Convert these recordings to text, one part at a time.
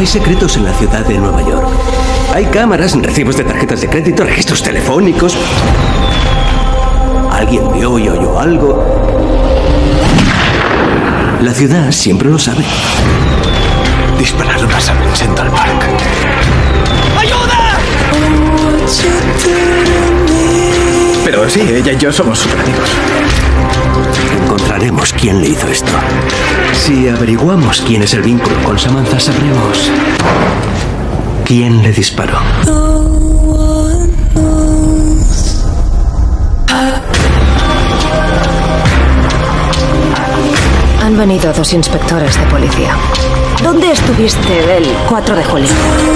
Hay secretos en la ciudad de Nueva York. Hay cámaras, recibos de tarjetas de crédito, registros telefónicos. Alguien vio y oyó algo. La ciudad siempre lo sabe. Dispararon a Sam en Central Park. ¡Ayuda! Pero sí, ella y yo somos súper amigos. Encontraremos quién le hizo esto. Si averiguamos quién es el vínculo con Samantha, sabremos quién le disparó. Han venido 2 inspectores de policía. ¿Dónde estuviste el 4 de julio?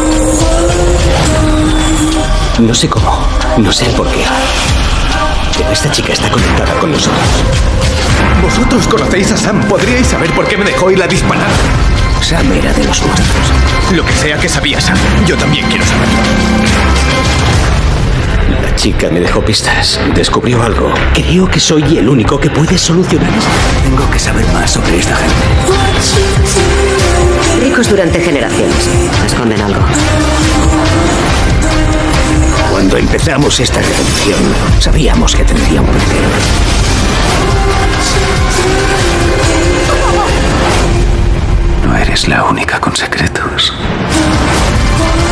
No sé cómo, no sé por qué. Pero esta chica está conectada con nosotros. Vosotros conocéis a Sam. Podríais saber por qué me dejó ir a disparar. Sam era de los nuestros. Lo que sea que sabía Sam, yo también quiero saberlo. La chica me dejó pistas. Descubrió algo. Creo que soy el único que puede solucionar esto. Tengo que saber más sobre esta gente. Ricos durante generaciones. Esconden algo. Cuando empezamos esta revolución, sabíamos que tendría un porqué. No eres la única con secretos.